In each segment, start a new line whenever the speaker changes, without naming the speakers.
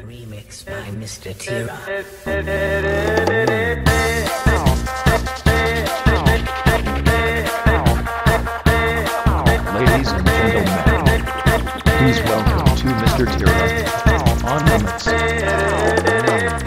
Remix by Mr. Tira.
Ladies and gentlemen, please welcome to Mr. Tira on the mix.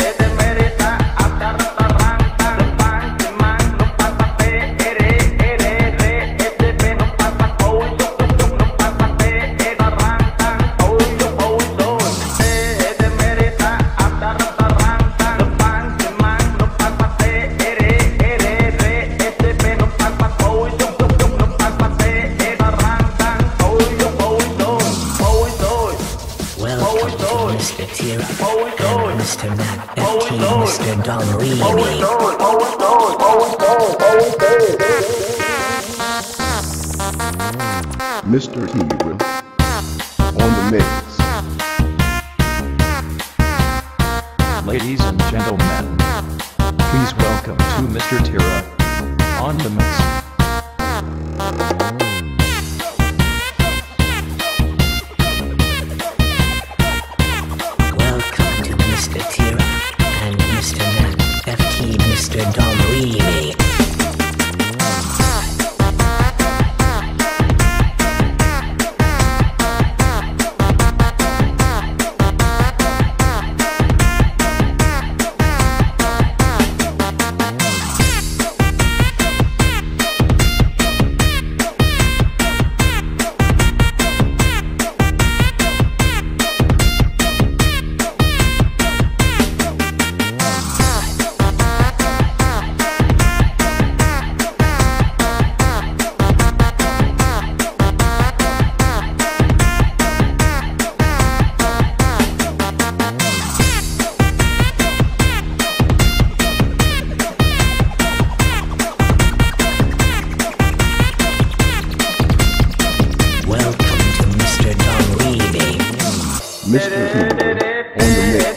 Mr. Tira and Mr. Matt FT, Mr. Don Remix.
Mr. Tira on the mix.
Ladies and gentlemen, please welcome to Mr. Tira on the mix.
Mr. Don Remix.
Mr. Tira on the mix.